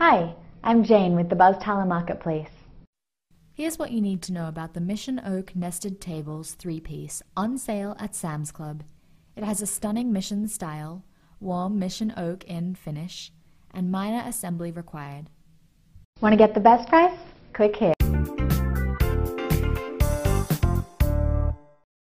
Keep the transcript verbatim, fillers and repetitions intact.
Hi, I'm Jane with the Buzz Talon Marketplace. Here's what you need to know about the Mission Oak Nested Tables three-piece on sale at Sam's Club. It has a stunning mission style, warm Mission Oak in finish, and minor assembly required. Want to get the best price? Click here.